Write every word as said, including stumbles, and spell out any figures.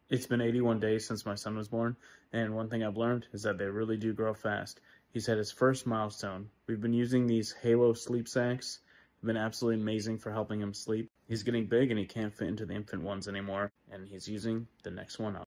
It's been eighty-one days since my son was born, and one thing I've learned is that they really do grow fast. He's had his first milestone. We've been using these Halo sleep sacks. They've been absolutely amazing for helping him sleep. He's getting big and he can't fit into the infant ones anymore, and he's using the next one up.